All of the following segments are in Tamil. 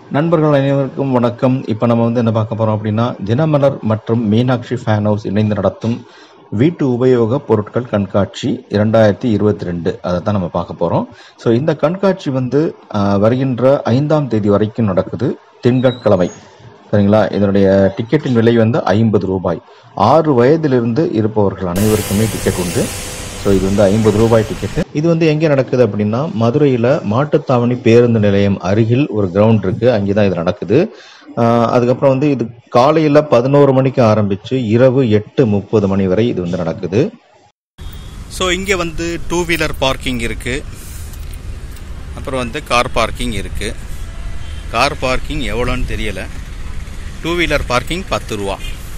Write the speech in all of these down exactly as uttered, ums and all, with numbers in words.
நண்பர்கள் அனைவருக்கும் வணக்கம். இப்போ நம்ம வந்து என்ன பார்க்க போகிறோம் அப்படின்னா, தினமலர் மற்றும் மீனாட்சி ஃபேன் ஹவுஸ் இணைந்து நடத்தும் வீட்டு உபயோக பொருட்கள் கண்காட்சி இரண்டாயிரத்தி இருபத்தி ரெண்டு அதை தான் நம்ம பார்க்க போகிறோம். ஸோ இந்த கண்காட்சி வந்து ஆஹ், வருகின்ற ஐந்தாம் தேதி வரைக்கும் நடக்குது, திங்கட்கிழமை. சரிங்களா? இதனுடைய டிக்கெட்டின் விலை வந்து ஐம்பது ரூபாய். ஆறு வயதிலிருந்து இருப்பவர்கள் அனைவருக்குமே டிக்கெட் உண்டு. ஸோ இது வந்து ஐம்பது ரூபாய் டிக்கெட்டு. இது வந்து எங்கே நடக்குது அப்படின்னா, மதுரையில் மாட்டுத்தாவணி பேருந்து நிலையம் அருகில் ஒரு கிரவுண்ட் இருக்குது, அங்கே தான் இது நடக்குது. ஆஹ் அதுக்கப்புறம் வந்து இது காலையில் பதினோரு மணிக்கு ஆரம்பித்து இரவு எட்டு முப்பது மணி வரை இது வந்து நடக்குது. ஸோ இங்கே வந்து டூ வீலர் பார்க்கிங் இருக்குது, அப்புறம் வந்து கார் பார்க்கிங் இருக்குது. கார் பார்க்கிங் எவ்வளோன்னு தெரியலை. டூ வீலர் பார்க்கிங் பத்து ரூபா.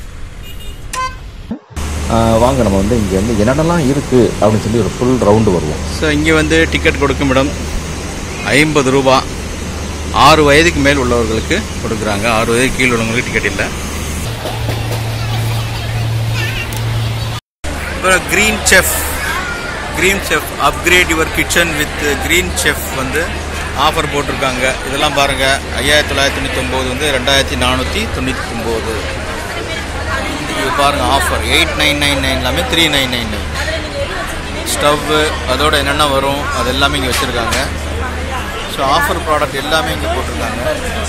ஆஹ் வாங்க நம்ம வந்து இங்கே வந்து என்னென்னலாம் இருக்குது அப்படின்னு சொல்லி ஒரு ஃபுல் ரவுண்டு வருவோம். ஸோ இங்கே வந்து டிக்கெட் கொடுக்கும் இடம் ஐம்பது ரூபா. ஆறு வயதுக்கு மேல் உள்ளவர்களுக்கு கொடுக்குறாங்க, ஆறு வயதுக்கு கீழ் உள்ளவங்களுக்கு டிக்கெட் இல்லை. அப்புறம் green chef green chef upgrade your kitchen with green chef வந்து ஆஃபர் போட்டிருக்காங்க. இதெல்லாம் பாருங்கள், ஐயாயிரத்தி தொள்ளாயிரத்தி தொண்ணூற்றி ஒம்பது வந்து ரெண்டாயிரத்தி நானூற்றி தொண்ணூற்றி ஒம்பது. இது பாருங்கள் offer eight nine nine nine எல்லாமே three nine nine nine. Stove அதோட என்னென்ன வரும் அது எல்லாமே இங்கே வச்சுருக்காங்க. ஸோ ஆஃபர் ப்ராடக்ட் எல்லாமே இங்கே போட்டிருக்காங்க.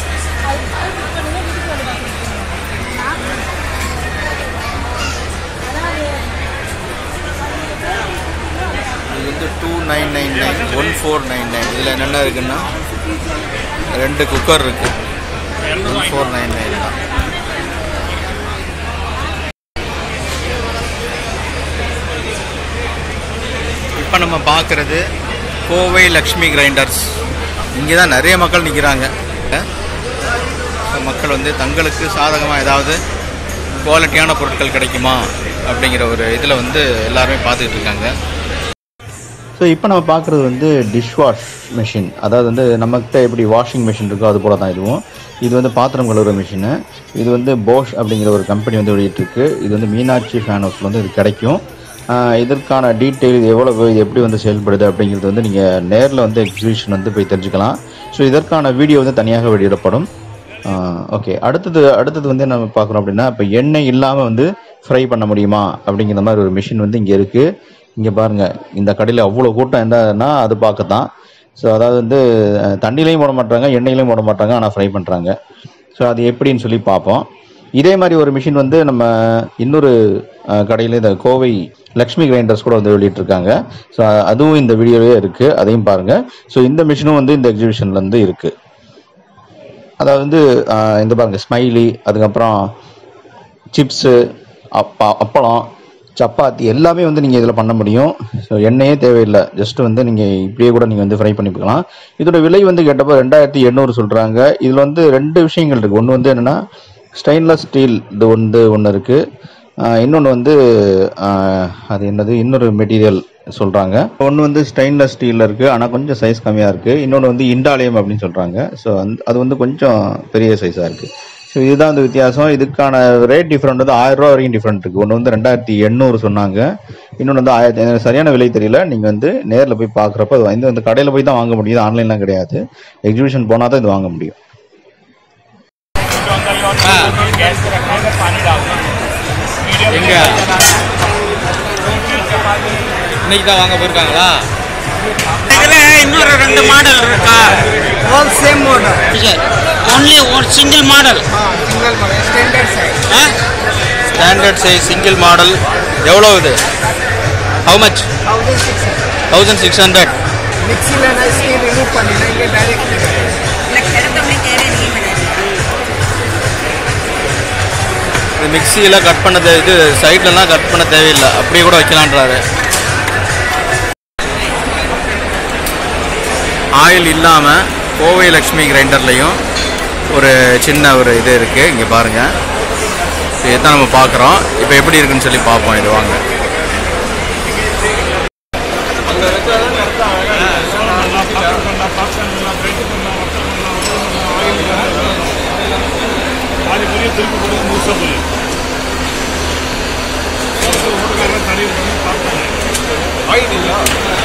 இது வந்து two nine nine nine one four nine nine. இதில் என்னென்ன இருக்குன்னா ரெண்டு குக்கர் இருக்குது, ஒன் ஃபோர் நைன் நைன் தான். இப்போ நம்ம பார்க்குறது கோவை லக்ஷ்மி கிரைண்டர்ஸ். இங்கே தான் நிறைய மக்கள் நிற்கிறாங்க. மக்கள் வந்து தங்களுக்கு சாதகமாக ஏதாவது குவாலிட்டியான பொருட்கள் கிடைக்குமா அப்படிங்கிற ஒரு இதில் வந்து எல்லாருமே பார்த்துக்கிட்டு இருக்காங்க. ஸோ இப்போ நம்ம பார்க்குறது வந்து டிஷ் வாஷ் மிஷின். அதாவது வந்து நம்மகிட்ட எப்படி வாஷிங் மிஷின் இருக்கோ அது போல தான் இதுவும். இது வந்து பாத்திரம் கழுவுற மிஷினு. இது வந்து போஷ் அப்படிங்கிற ஒரு கம்பெனி வந்து வெளியிட்டிருக்கு. இது வந்து மீனாட்சி ஃபேன் ஹவுஸில் வந்து இது கிடைக்கும். இதற்கான டீட்டெயில் எவ்வளவு, இது எப்படி வந்து செயல்படுது அப்படிங்கிறது வந்து நீங்கள் நேரில் வந்து எக்ஸிபிஷன் வந்து போய் தெரிஞ்சுக்கலாம். ஸோ இதற்கான வீடியோ வந்து தனியாக வெளியிடப்படும். ஓகே, அடுத்தது அடுத்தது வந்து நம்ம பார்க்குறோம் அப்படின்னா, இப்போ எண்ணெய் இல்லாமல் வந்து ஃப்ரை பண்ண முடியுமா அப்படிங்கிற மாதிரி ஒரு மிஷின் வந்து இங்கே இருக்குது. இங்கே பாருங்கள், இந்த கடையில் அவ்வளோ கூட்டம் என்னன்னா அது பார்க்க தான். ஸோ அதாவது வந்து தண்ணிலையும் போட மாட்டாங்க, எண்ணெயிலையும் போட மாட்டாங்க, ஆனால் ஃப்ரை பண்ணுறாங்க. ஸோ அது எப்படின்னு சொல்லி பார்ப்போம். இதே மாதிரி ஒரு மிஷின் வந்து நம்ம இன்னொரு கடையில் இந்த கோவை லக்ஷ்மி கிரைண்டர்ஸ் கூட வந்து வெளியிட்டிருக்காங்க. ஸோ அதுவும் இந்த வீடியோவே இருக்குது, அதையும் பாருங்கள். ஸோ இந்த மிஷினும் வந்து இந்த எக்ஸிபிஷனில் வந்து இருக்குது. அதாவது வந்து இந்த பாருங்கள் ஸ்மைலி, அதுக்கப்புறம் சிப்ஸு, அப்பா அப்பளம், சப்பாத்தி எல்லாமே வந்து நீங்கள் இதில் பண்ண முடியும். ஸோ எண்ணெயே தேவையில்லை, ஜஸ்ட் வந்து நீங்கள் இப்படியே கூட நீங்கள் வந்து ஃப்ரை பண்ணிக்கலாம். இதோட விலை வந்து கேட்டப்போ ரெண்டாயிரத்தி எண்ணூறு சொல்கிறாங்க. இதில் வந்து ரெண்டு விஷயங்கள் இருக்குது. ஒன்று வந்து என்னென்னா ஸ்டெயின்லெஸ் ஸ்டீல், இது வந்து ஒன்று இருக்குது. இன்னொன்று வந்து அது என்னது இன்னொரு மெட்டீரியல் சொல்கிறாங்க. ஒன்று வந்து ஸ்டெயின்லெஸ் ஸ்டீலில் இருக்குது, ஆனால் கொஞ்சம் சைஸ் கம்மியாக இருக்குது. இன்னொன்று வந்து இண்டாலியம் அப்படின்னு சொல்கிறாங்க. ஸோ அந்த அது வந்து கொஞ்சம் பெரிய சைஸாக இருக்குது. ஸோ இதுதான் அந்த வித்தியாசம். இதுக்கான ரேட் டிஃப்ரெண்ட் வந்து ஆயிரம் ரூபா வரைக்கும் டிஃப்ரெண்ட் இருக்குது. ஒன்று வந்து ரெண்டாயிரத்தி எண்ணூறு சொன்னாங்க, இன்னொன்று வந்து ஆயிரத்தி ஐநூறு. சரியான விலை தெரியல, நீங்கள் வந்து நேரில் போய் பார்க்குறப்ப அது வந்து அந்த கடையில் போய் தான் வாங்க முடியுது, ஆன்லைன்லாம் கிடையாது. எக்ஸிபிஷன் போனால் தான் இது வாங்க முடியும். இன்னைக்கு தான் வாங்க போயிருக்காங்களா? இதில் இன்னொரு ரெண்டு மாடல் இருக்கா? All same model, only one single model. Single model standard size. Standard size single model. எவ்வளோ இது? How much? Thousand six hundred. மிக்சியில் நைஸ்லி ரிமூவ் பண்ணிடலாம், இங்கே டைரெக்ட்லி இது மிக்சியில் கட் பண்ண தே இது சைட்லலாம் கட் பண்ண தேவையில்லை, அப்படியே கூட வைக்கலான்றாரு. ஆயில் இல்லாமல் கோவை லக்ஷ்மி கிரைண்டர்லேயும் ஒரு சின்ன ஒரு இது இருக்குது, இங்கே பாருங்கள். இதுதான் நம்ம பார்க்குறோம். இப்போ எப்படி இருக்குன்னு சொல்லி பார்ப்போம். இது வாங்க.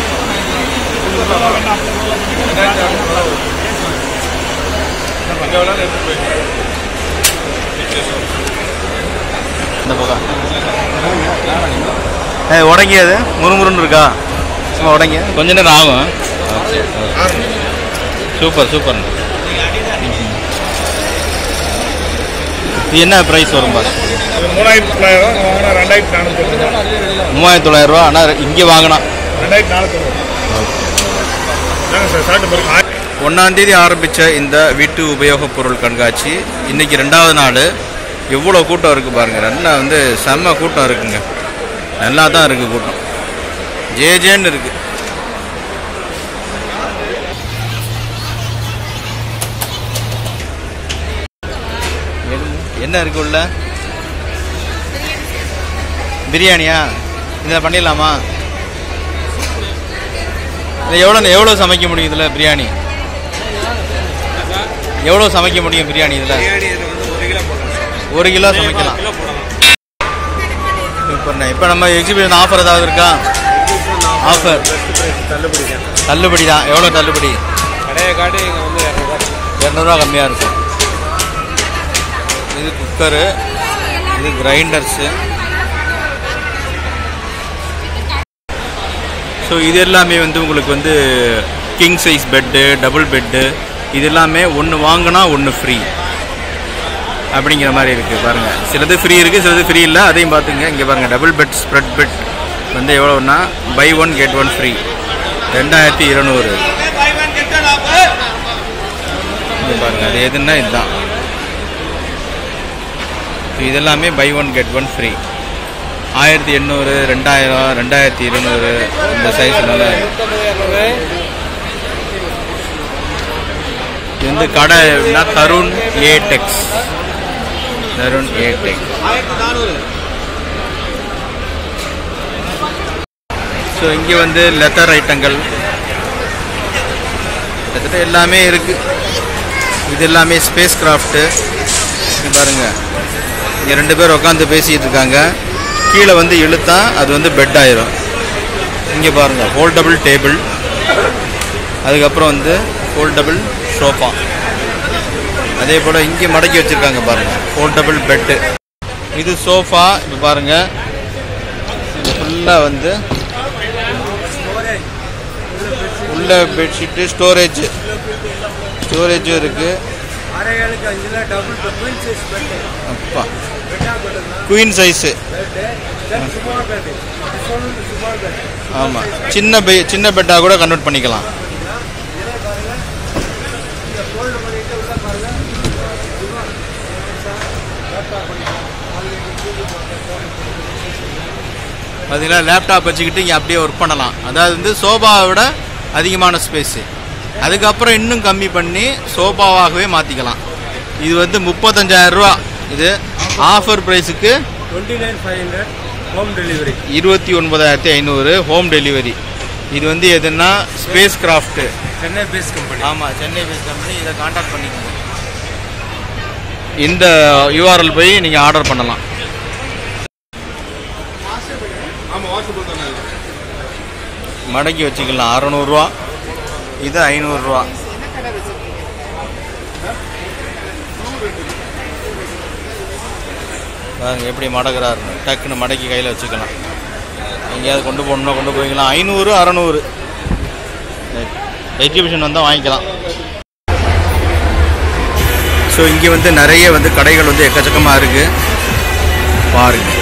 எவ்வளோ இந்த பக்கம் ஏ உடங்கி அது முறுமுறுன்னு இருக்கா சும்மா உடங்கி கொஞ்ச நேரம் ஆகும். Super super. இது என்ன ப்ரைஸ் வரும் பாரு? மூவாயிரத்தி தொள்ளாயிரம் வாங்கினா ரெண்டாயிரத்தி நானூற்றி மூவாயிரத்தி தொள்ளாயிரம் ரூபா. ஆனால் இங்கே வாங்கினா ரெண்டாயிரத்தி நானூற்றி சார். ஒன்றாந்தேதி ஆரம்பித்த இந்த வீட்டு உபயோகப் பொருள் கண்காட்சி இன்றைக்கி ரெண்டாவது நாள். எவ்வளோ கூட்டம் இருக்குது பாருங்கள். நல்லா வந்து செம்ம கூட்டம் இருக்குங்க. நல்லா தான் இருக்குது கூட்டம். ஜே ஜேன்னு இருக்குது. என்ன இருக்கு உள்ள? பிரியாணியா? இதில் பண்ணிடலாமா? இதில் எவ்வளோ எவ்வளோ சமைக்க முடியும்? இதில் பிரியாணி எவ்வளோ சமைக்க முடியும்? பிரியாணி இதில் ஒரு கிலோ சமைக்கலாம். சூப்பர்ண்ணே. இப்போ நம்ம எக்ஸிபிஷன் ஆஃபர் ஏதாவது இருக்கா? ஆஃபர் தள்ளுபடி தான். எவ்வளோ தள்ளுபடி? இரநூறுவா கம்மியாக இருக்கும். இது குக்கரு, இது கிரைண்டர்ஸு. ஸோ இது எல்லாமே வந்து உங்களுக்கு வந்து king size bed, double bed, இது எல்லாமே ஒன்று வாங்கினா ஒன்று ஃப்ரீ அப்படிங்கிற மாதிரி இருக்குது பாருங்கள். சிலது ஃப்ரீ இருக்குது, சிலது ஃப்ரீ இல்லை. அதையும் பார்த்துங்க. இங்கே பாருங்கள், டபுள் பெட் ஸ்ப்ரெட் பெட் வந்து எவ்வளோன்னா buy one get one free ரெண்டாயிரத்தி இருநூறு. இங்கே பாருங்கள், அது எதுன்னா இதுதான். இதெல்லாமே buy one get one free. ஆயிரத்தி எண்ணூறு, ரெண்டாயிரம், ரெண்டாயிரத்தி இருநூறு இந்த சைஸ்னால இது வந்து கடை தருண் ஏடெக்ஸ். தருண் ஏடெக்ஸ். ஸோ இங்கே வந்து லெதர் ஐட்டங்கள் லெதர் எல்லாமே இருக்குது. இது எல்லாமே ஸ்பேஸ் கிராஃப்ட்டு. இங்கே பாருங்கள், இங்கே ரெண்டு பேர் உட்காந்து பேசிகிட்டு இருக்காங்க. கீழே வந்து இழுத்தா அது வந்து பெட் ஆயிரும். இங்கே பாருங்கள், ஃபோல்டபுள் டேபிள், அதுக்கப்புறம் வந்து ஃபோல்டபுள் சோஃபா. அதே போல் இங்கே மடக்கி வச்சுருக்காங்க பாருங்கள், ஃபோல்டபுள் பெட்டு. இது சோஃபா. இப்போ பாருங்கள், இது ஃபுல்லாக வந்து உள்ள பெட்ஷீட்டு, ஸ்டோரேஜ் ஸ்டோரேஜும் இருக்குது. அப்பா குயின் சைஸு. ஆமாம், சின்ன பெ சின்ன பெட்டாக கூட கன்வெர்ட் பண்ணிக்கலாம். பார்த்தீங்களா, லேப்டாப் வச்சுக்கிட்டு இங்கே அப்படியே ஒர்க் பண்ணலாம். அதாவது வந்து சோபாவை விட அதிகமான ஸ்பேஸு. அதுக்கப்புறம் இன்னும் கம்மி பண்ணி சோபாவாகவே மாற்றிக்கலாம். இது வந்து முப்பத்தஞ்சாயிரம் ரூபா. இது ஆஃபர் ப்ரைஸுக்கு twenty nine five hundred home delivery. இருபத்தி ஒன்பதாயிரத்தி ஐநூறு ஹோம் டெலிவரி. இது வந்து எதுன்னா space craft, Chennai base company. ஆமாம், சென்னை பேஸ் கம்பெனி. இதை கான்டாக்ட் பண்ணிக்கோங்க. இந்த யூஆர்எல் போய் நீங்கள் ஆர்டர் பண்ணலாம். மடக்கி வச்சுக்கலாம். அறநூறுவா. இது ஐநூறுரூவா. பாருங்க எப்படி மடக்கிறாருன்னு. டக்குன்னு மடக்கி கையில் வச்சுக்கலாம். எங்கேயாவது கொண்டு போகணுன்னா கொண்டு போய்க்கலாம். ஐநூறு, அறநூறு. எக்ஸிபிஷன் வந்தால் வாங்கிக்கலாம். ஸோ இங்கே வந்து நிறைய வந்து கடைகள் வந்து எக்கச்சக்கமாக இருக்குது பாருங்கள்.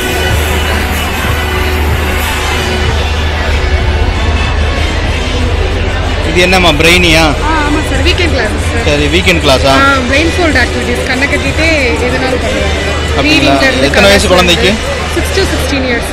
இது என்னம்மா, பிரெயினியா? ஆமாம் சார், வீக்கெண்ட் கிளாஸ். சரி, வீக்கெண்ட் கிளாஸா? பிரெயின் ஃபோல்ட் ஆக்டிவிட்டீஸ் கண்ணை கட்டிட்டு எதனாலும் பண்ணுவாங்க. அப்படிங்களா? எத்தனை வயசு குழந்தைக்கு? Six to sixteen years.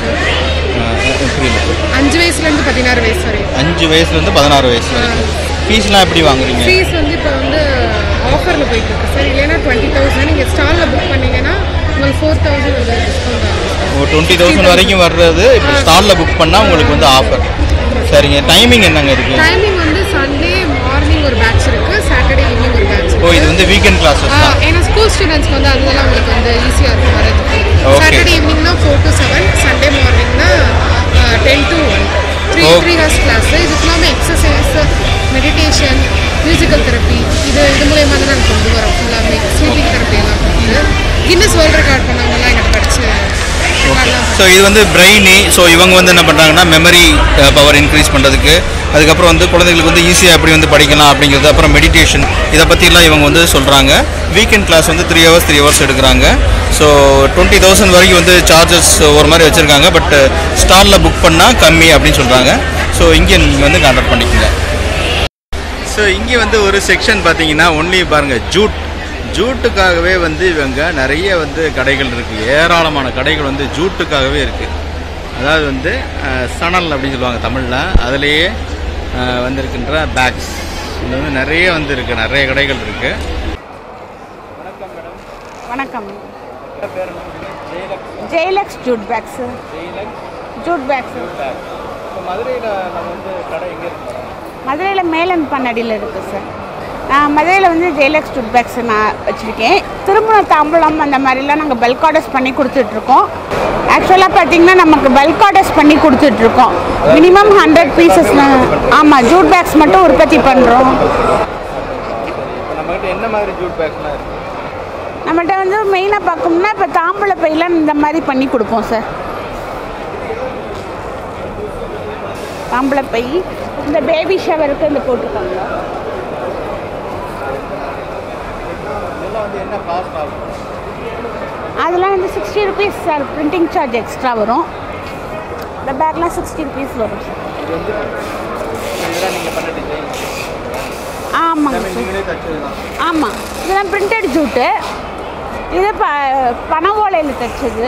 அஞ்சு வயசுலேருந்து பதினாறு வயசு வரைக்கும். அஞ்சு வயசுலேருந்து பதினாறு வயசு வரைக்கும். ஃபீஸ்லாம் எப்படி வாங்குறீங்க? ஃபீஸ் வந்து இப்போ வந்து ஆஃபரில் போயிட்டு இருக்கு சார். இல்லைன்னா டுவெண்ட்டி தௌசண்ட் நீங்கள் ஸ்டாலில் புக் பண்ணிங்கன்னா உங்களுக்கு ஃபோர் தௌசண்ட் வந்து டிஸ்கவுண்ட் ஆகும். ஓ, டுவெண்ட்டி தௌசண்ட் வரைக்கும் வர்றது இப்போ ஸ்டாலில் புக் பண்ணால் உங்களுக்கு வந்து ஆஃபர். சரிங்க. டைமிங் என்னங்க இருக்குது? டைமிங் வந்து சண்டே மார்னிங் ஒரு பேட்ச் இருக்குது, சாட்டர்டே ஈவினிங் ஒரு பேட்ச். ஓ, இது வந்து வீக்கெண்ட் கிளாஸஸ் தான். ஏன்னா ஸ்கூல் ஸ்டூடெண்ட்ஸ்க்கு வந்து அதெல்லாம் உங்களுக்கு வந்து ஈஸியாக இருக்கும் வரதுக்கு. சாட்டர்டே ஈவினிங்னா ஃபோர் டு செவன், சண்டே மார்னிங்னா ten to one. Three three hours class. இதுக்கு இல்லாமல் எக்ஸசைஸ், மெடிடேஷன், மியூசிக்கல் தெரப்பி, இது இது மூலயமா தான் நாங்கள் கொண்டு வரோம். ஃபுல்லாக வேர்ல்ட் ரெக்கார்ட் பண்ணவங்கலாம் எங்கிட்ட படிச்சு ஸோ இது வந்து பிரெயினி. ஸோ இவங்க வந்து என்ன பண்ணுறாங்கன்னா மெமரி பவர் இன்க்ரீஸ் பண்ணுறதுக்கு, அதுக்கப்புறம் வந்து குழந்தைகளுக்கு வந்து ஈஸியாக எப்படி வந்து படிக்கலாம் அப்படிங்கிறது, அப்புறம் மெடிடேஷன், இதை பற்றிலாம் இவங்க வந்து சொல்கிறாங்க. வீக்கெண்ட் கிளாஸ் வந்து த்ரீ ஹவர்ஸ் த்ரீ ஹவர்ஸ் எடுக்கிறாங்க. ஸோ டுவெண்ட்டி தௌசண்ட் வரைக்கும் வந்து சார்ஜஸ் ஒரு மாதிரி வச்சுருக்காங்க. பட் ஸ்டாலில் புக் பண்ணால் கம்மி அப்படின்னு சொல்கிறாங்க. ஸோ இங்கே நீங்கள் வந்து கான்டாக்ட் பண்ணிக்கோங்க. ஸோ இங்கே வந்து ஒரு செக்ஷன் பார்த்தீங்கன்னா ஒன்லி பாருங்கள் ஜூட். ஜூட்டுக்காகவே வந்து இவங்க நிறைய வந்து கடைகள் இருக்குது. ஏராளமான கடைகள் வந்து ஜூட்டுக்காகவே இருக்குது. அதாவது வந்து சணல் அப்படின்னு சொல்லுவாங்க தமிழில். அதுலேயே வந்திருக்கின்ற பேக்ஸ் இது வந்து நிறைய வந்து இருக்குது, நிறைய கடைகள் இருக்குது. வணக்கம் மேடம். வணக்கம். Jayalux jute bags. Jute bags. இப்போ மதுரையில் நம்ம வந்து கடை எங்கே இருக்கு? மதுரையில் மேலன் பண்ணடியில் இருக்குது சார். நான் மதுரையில் வந்து ஜெயலக்ஸ் ஜூட் பேக்ஸ் நான் வச்சுருக்கேன். திருமண தாம்பூலம் அந்த மாதிரிலாம் நாங்கள் பல்க் ஆர்டர்ஸ் பண்ணி கொடுத்துட்ருக்கோம். ஆக்சுவலாக பார்த்தீங்கன்னா நமக்கு பல்க் ஆர்டர்ஸ் பண்ணி கொடுத்துட்ருக்கோம். Minimum hundred pieces. ஆமாம், ஜூட் பேக்ஸ் மட்டும் உற்பத்தி பண்ணுறோம். நம்மகிட்ட என்ன மாதிரி ஜூட் பேக்ஸ்லாம் இருக்குது? நம்மகிட்ட வந்து மெயினாக பார்க்கணும்னா இப்போ தாம்பூல பையெல்லாம் இந்த மாதிரி பண்ணி கொடுப்போம் சார். தாம்பூல பை இந்த பேபி ஷவருக்கு இந்த போட்டுருக்காங்க. என்ன காஸ்ட் ஆகும்? அதெல்லாம் வந்து sixty rupees sir. Printing charge extra வரும். இந்த பேக்லாம் சிக்ஸ்டி ருபீஸ் வரும் சார். ஆமாங்க சார். ஆமாம், இதெல்லாம் பிரிண்டட் ஜூட்டு. இது ப பனை ஓலையில் தைச்சது.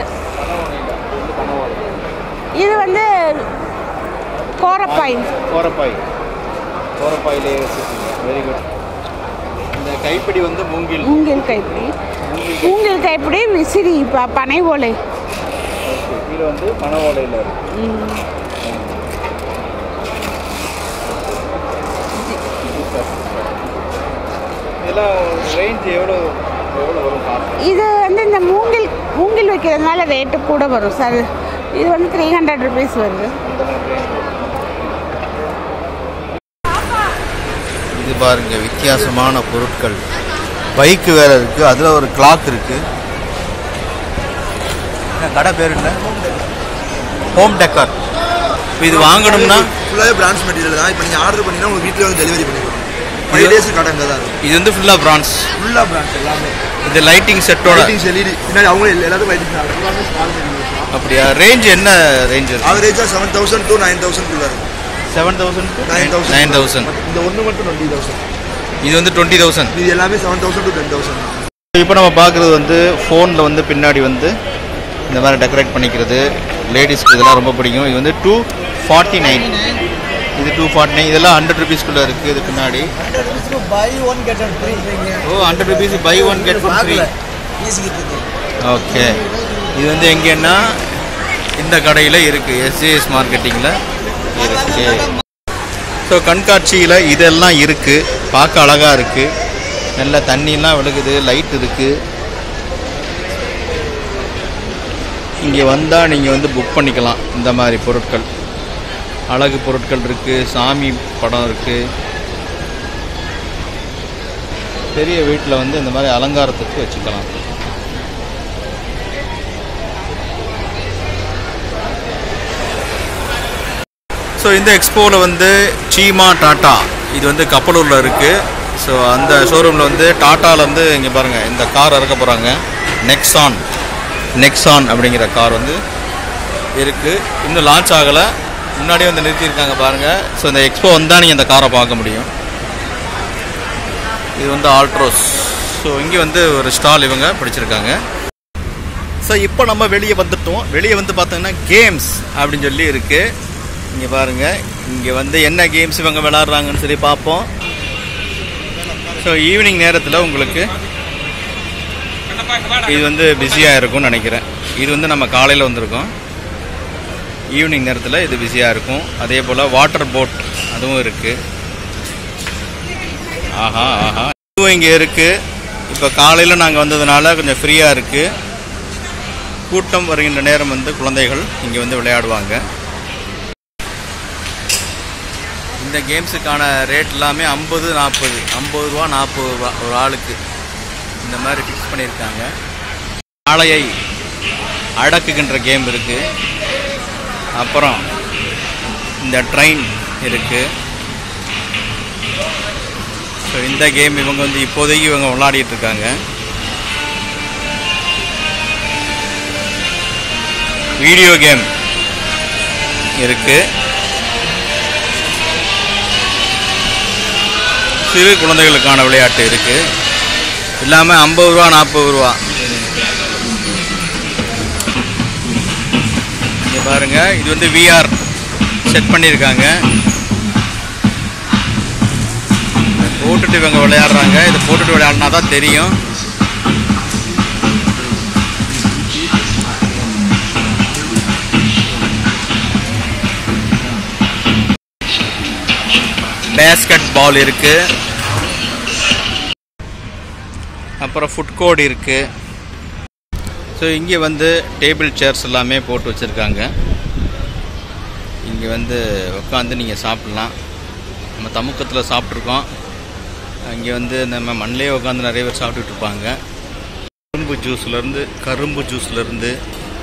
இது வந்து கோரப்பாய். கோரப்பாய் கோரப்பாயிலே வெரி குட். இந்த கைப்பிடி வந்து மூங்கில் மூங்கில் கைப்பிடி. மூங்கில் கைப்பிடி விசிறி ப பனை ஓலை. இது வந்து பனை ஓலையில் இருக்கு. இதெல்லாம் ரேஞ்ச் எவ்வளோ எவ்வளோ வரும்? இது வந்து இந்த மூங்கில் மூங்கில் வைக்கிறதுனால ரேட்டு கூட வரும் சார். இது வந்து த்ரீ ஹண்ட்ரட் ருபீஸ் வருது. இது பாருங்க, வித்தியாசமான பொருட்கள். பைக்கு வேற இருக்கு, அதில் ஒரு கிளாக் இருக்கு. கடை பேர் என்ன? Home decor. இது வாங்கணும்னா ஃபுல்லாகவே பிரான்ஸ் மெட்டீரியல் தான். இப்போ நீங்கள் ஆர்டர் பண்ணிங்கன்னா உங்கள் வீட்டில் வந்து டெலிவரி பண்ணிடுவோம். ஃபைவ் டேஸ் கடை அங்கே தான் இருக்கும். இது வந்து ஃபுல்லாக பிரான்ஸ். ஃபுல்லாக பிரான்ஸ் எல்லாமே. இது லைட்டிங் செட்டோட. லைட்டிங்ஸ் எல்இடி பின்னாடி அவங்களும் எல்லாத்துக்கும் லைட்டிங்ஸ் எல்லாமே ஸ்மால் மெட்டீரியல். அப்படியா? ரேஞ்ச் என்ன ரேஞ்ச் இருக்கு? ஆவரேஜாக செவன் தௌசண்ட் டு நைன் தௌசண்ட்குள்ளே இருக்கும். Seven thousand nine thousand nine thousand இந்த ஒன்று மட்டும் டுவெண்ட்டி தௌசண்ட். இது வந்து டுவெண்ட்டி தௌசண்ட். இது எல்லாமே seven thousand to ten thousand. இப்போ நம்ம பார்க்குறது வந்து ஃபோனில் வந்து பின்னாடி வந்து இந்த மாதிரி டெக்கரேட் பண்ணிக்கிறது. லேடிஸ்க்கு இதெல்லாம் ரொம்ப பிடிக்கும். இது வந்து டூ ஃபார்ட்டி நைன். இது டூ ஃபார்ட்டி நைன். இதெல்லாம் ஹண்ட்ரட் ருபீஸ்க்குள்ளே இருக்குது. இது பின்னாடி ஓ hundred rupees buy one get one free. Okay. இது வந்து எங்கேன்னா இந்த கடையில் இருக்குது, எஸ்ஏஎஸ் மார்க்கெட்டிங்கில் இருக்குது. ஸோ கண்காட்சியில் இதெல்லாம் இருக்குது. பார்க்க அழகாக இருக்குது. நல்ல தண்ணியெலாம் விழுகுது, லைட் இருக்குது. இங்கே வந்தால் நீங்கள் வந்து புக் பண்ணிக்கலாம். இந்த மாதிரி பொருட்கள், அழகு பொருட்கள் இருக்குது, சாமி படம் இருக்குது. பெரிய வீட்டில் வந்து இந்த மாதிரி அலங்காரத்துக்கு வச்சுக்கலாம். ஸோ இந்த எக்ஸ்போவில் வந்து சீமா டாட்டா இது வந்து கப்பலூரில் இருக்குது. ஸோ அந்த ஷோரூமில் வந்து டாட்டாவில் வந்து இங்கே பாருங்கள் இந்த கார் இறக்க போகிறாங்க. நெக்ஸான் நெக்ஸான் அப்படிங்கிற கார் வந்து இருக்குது. இன்னும் லான்ச் ஆகலை, முன்னாடியே வந்து நிறுத்தியிருக்காங்க பாருங்கள். ஸோ இந்த எக்ஸ்போ வந்தால் நீங்கள் இந்த காரை பார்க்க முடியும். இது வந்து ஆல்ட்ரோஸ். ஸோ இங்கே வந்து ஒரு ஸ்டால் இவங்க பிடிச்சிருக்காங்க. ஸோ இப்போ நம்ம வெளியே வந்துட்டோம். வெளியே வந்து பார்த்தோங்கன்னா கேம்ஸ் அப்படின்னு சொல்லி இருக்குது. இங்கே பாருங்கள், இங்கே வந்து என்ன கேம்ஸ் இவங்க விளாட்றாங்கன்னு சொல்லி பார்ப்போம். ஸோ ஈவினிங் நேரத்தில் உங்களுக்கு இது வந்து பிஸியாக இருக்கும்னு நினைக்கிறேன். இது வந்து நம்ம காலையில் வந்திருக்கோம். ஈவினிங் நேரத்தில் இது பிஸியாக இருக்கும். அதே போல் வாட்டர் போட் அதுவும் இருக்குது. ஆஹா ஆஹா இதுவும் இங்கே இருக்குது. இப்போ காலையில் நாங்கள் வந்ததுனால கொஞ்சம் ஃப்ரீயாக இருக்குது. கூட்டம் வருகின்ற நேரம் வந்து குழந்தைகள் இங்கே வந்து விளையாடுவாங்க. இந்த கேம்ஸுக்கான ரேட் எல்லாமே ஐம்பது நாற்பது ஐம்பது ரூபா நாற்பது ரூபா ஒரு ஆளுக்கு இந்த மாதிரி ஃபிக்ஸ் பண்ணியிருக்காங்க. ஆளையை அடக்குகின்ற கேம் இருக்குது. அப்புறம் இந்த ட்ரெயின் இருக்குது. ஸோ இந்த கேம் இவங்க வந்து இப்போதைக்கு இவங்க விளையாடிட்டு இருக்காங்க. வீடியோ கேம் இருக்குது. சிறு குழந்தைகளுக்கான விளையாட்டு இருக்குது. இல்லாமல் ஐம்பது ரூபா நாற்பது ரூபா. இங்கே பாருங்கள், இது வந்து விஆர் செட் பண்ணியிருக்காங்க. போட்டுட்டு இவங்க விளையாடுறாங்க. இதை போட்டுட்டு விளையாடினா தான் தெரியும். பேஸ்கெட் பால் இருக்கு. அப்புறம் ஃபுட் கோர்ட் இருக்கு. ஸோ இங்கே வந்து டேபிள் சேர்ஸ் எல்லாமே போட்டு வச்சுருக்காங்க. இங்கே வந்து உட்காந்து நீங்கள் சாப்பிட்லாம். நம்ம தமுக்கத்தில் சாப்பிட்ருக்கோம். இங்கே வந்து நம்ம மண்ணிலே உட்காந்து நிறைய பேர் சாப்பிட்டுட்டு இருப்பாங்க. கரும்பு ஜூஸ்லேருந்து கரும்பு ஜூஸ்லேருந்து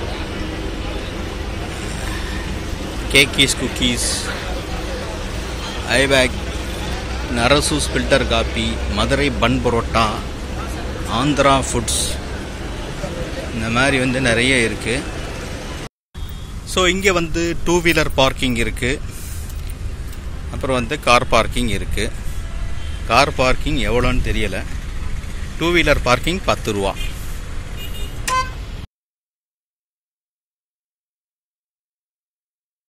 கேக்கீஸ், குக்கீஸ், ஐபேக், Narasus filter coffee, Madurai bun parotta, Andhra foods, இந்த மாதிரி வந்து நிறைய இருக்குது. ஸோ இங்கே வந்து டூ வீலர் பார்க்கிங் இருக்குது. அப்புறம் வந்து கார் பார்க்கிங் இருக்குது. கார் பார்க்கிங் எவ்வளோன்னு தெரியலை. டூ வீலர் பார்க்கிங் பத்து ரூபா.